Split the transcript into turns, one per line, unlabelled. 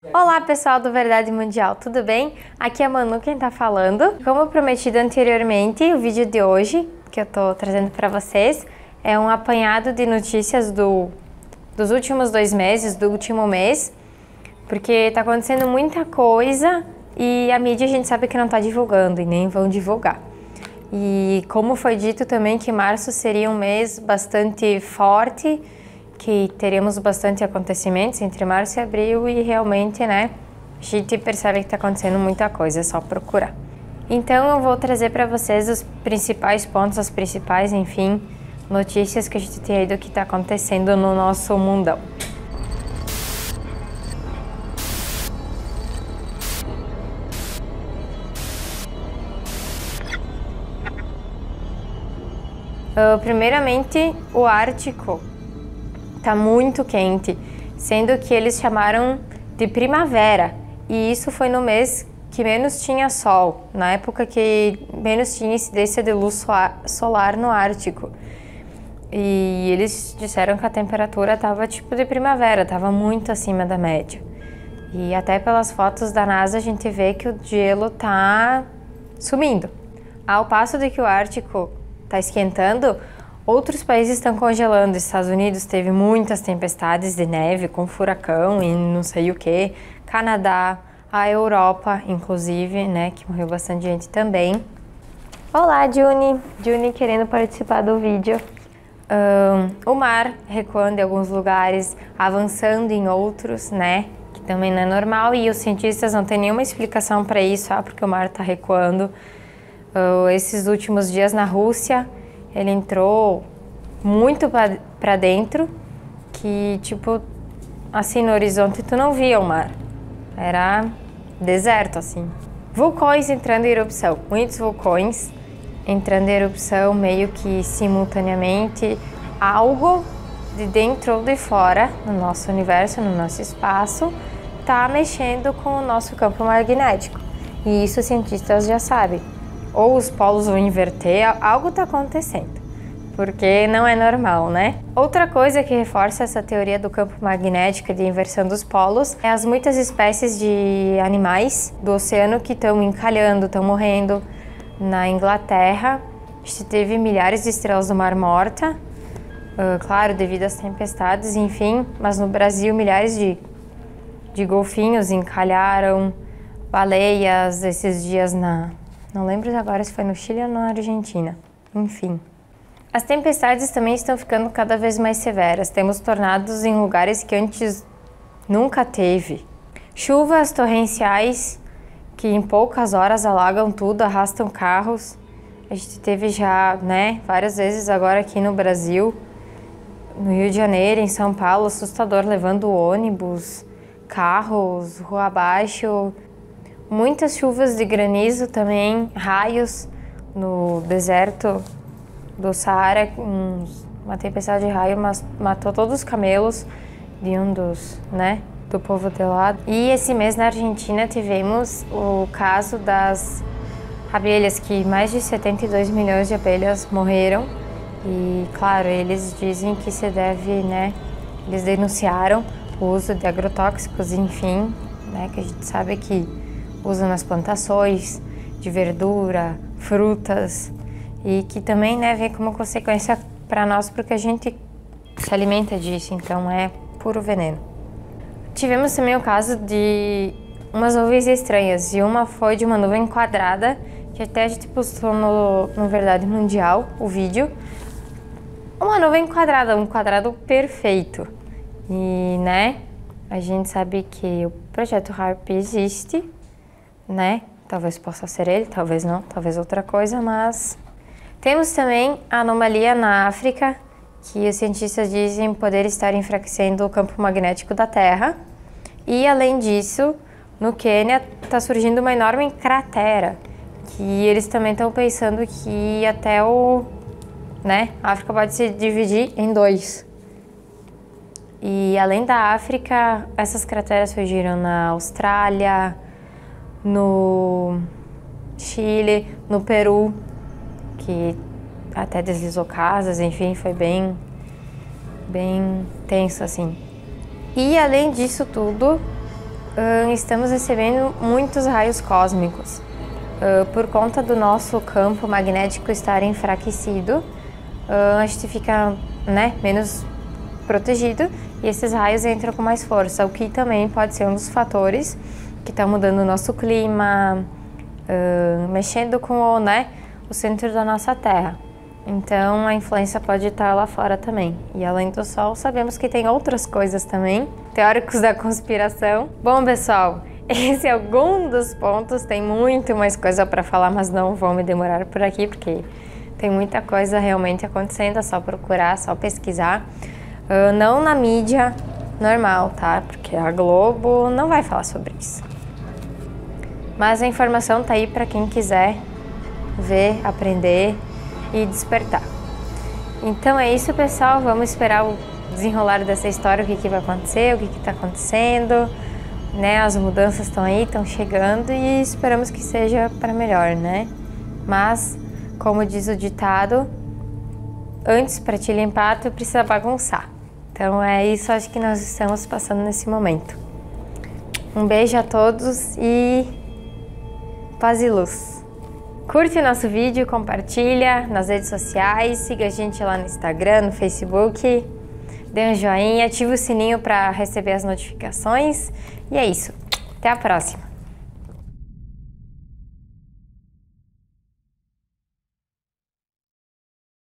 Olá pessoal do Verdade Mundial, tudo bem? Aqui é a Manu quem tá falando. Como prometido anteriormente, o vídeo de hoje que eu tô trazendo para vocês é um apanhado de notícias dos últimos 2 meses, do último mês, porque tá acontecendo muita coisa e a mídia a gente sabe que não tá divulgando e nem vão divulgar. E como foi dito também que março seria um mês bastante forte, que teríamos bastante acontecimentos entre março e abril e realmente, né, a gente percebe que está acontecendo muita coisa, é só procurar. Então eu vou trazer para vocês os principais pontos, as principais, enfim, notícias que a gente tem aí do que está acontecendo no nosso mundão. Primeiramente, o Ártico tá muito quente, sendo que eles chamaram de primavera, e isso foi no mês que menos tinha sol, na época que menos tinha incidência de luz solar no Ártico. E eles disseram que a temperatura tava tipo de primavera, tava muito acima da média. E até pelas fotos da NASA a gente vê que o gelo tá sumindo. Ao passo de que o Ártico tá esquentando, outros países estão congelando. Estados Unidos teve muitas tempestades de neve com furacão e não sei o que. Canadá, a Europa, inclusive, né, que morreu bastante gente também. Olá, Juni. Juni querendo participar do vídeo. O mar recuando em alguns lugares, avançando em outros, né, que também não é normal. E os cientistas não têm nenhuma explicação para isso, porque o mar está recuando. Esses últimos dias na Rússia, ele entrou muito para dentro, que tipo, assim no horizonte tu não via o mar, era deserto assim. Vulcões entrando em erupção, muitos vulcões entrando em erupção meio que simultaneamente, algo de dentro ou de fora no nosso universo, no nosso espaço, tá mexendo com o nosso campo magnético, e isso os cientistas já sabem. Ou os polos vão inverter, algo está acontecendo, porque não é normal, né? Outra coisa que reforça essa teoria do campo magnético e de inversão dos polos é as muitas espécies de animais do oceano que estão encalhando, estão morrendo. Na Inglaterra, a gente teve milhares de estrelas do Mar Morta, claro, devido às tempestades, enfim, mas no Brasil milhares de golfinhos encalharam, baleias esses dias não lembro agora se foi no Chile ou na Argentina. Enfim. As tempestades também estão ficando cada vez mais severas. Temos tornados em lugares que antes nunca teve. Chuvas torrenciais que em poucas horas alagam tudo, arrastam carros. A gente teve já, né, várias vezes agora aqui no Brasil, no Rio de Janeiro, em São Paulo, assustador, levando ônibus, carros, rua abaixo. Muitas chuvas de granizo também, raios no deserto do Saara. Uma tempestade de raio matou todos os camelos de do povo de lá. E esse mês na Argentina tivemos o caso das abelhas, que mais de 72 milhões de abelhas morreram. E claro, eles dizem que se deve, né, eles denunciaram o uso de agrotóxicos, enfim, né, que a gente sabe que usam nas plantações de verdura, frutas, e que também, né, vem como consequência para nós porque a gente se alimenta disso, então é puro veneno. Tivemos também o caso de umas nuvens estranhas, e uma foi de uma nuvem quadrada, que até a gente postou no Verdade Mundial, o vídeo. Uma nuvem quadrada, um quadrado perfeito. E, né, a gente sabe que o projeto HAARP existe, né? Talvez possa ser ele, talvez não, talvez outra coisa, mas... Temos também a anomalia na África, que os cientistas dizem poder estar enfraquecendo o campo magnético da Terra. E, além disso, no Quênia está surgindo uma enorme cratera, que eles também estão pensando que até a África pode se dividir em 2. E, além da África, essas crateras surgiram na Austrália, no Chile, no Peru, que até deslizou casas, enfim, foi bem tenso assim. E além disso tudo, estamos recebendo muitos raios cósmicos. Por conta do nosso campo magnético estar enfraquecido, a gente fica, né, menos protegido e esses raios entram com mais força, o que também pode ser um dos fatores que está mudando o nosso clima, mexendo com o centro da nossa Terra. Então a influência pode estar lá fora também. E além do Sol, sabemos que tem outras coisas também, teóricos da conspiração. Bom, pessoal, esse é algum dos pontos, tem muito mais coisa para falar, mas não vou me demorar por aqui, porque tem muita coisa realmente acontecendo, é só procurar, só pesquisar. Não na mídia normal, tá? Porque a Globo não vai falar sobre isso. Mas a informação tá aí para quem quiser ver, aprender e despertar. Então é isso, pessoal. Vamos esperar o desenrolar dessa história, o que vai acontecer, o que está acontecendo, né? As mudanças estão aí, estão chegando e esperamos que seja para melhor, né? Mas, como diz o ditado, antes para te limpar, tu precisa bagunçar. Então é isso, acho que nós estamos passando nesse momento. Um beijo a todos e paz e luz. Curte nosso vídeo, compartilha nas redes sociais, siga a gente lá no Instagram, no Facebook, dê um joinha, ativa o sininho para receber as notificações. E é isso. Até a próxima!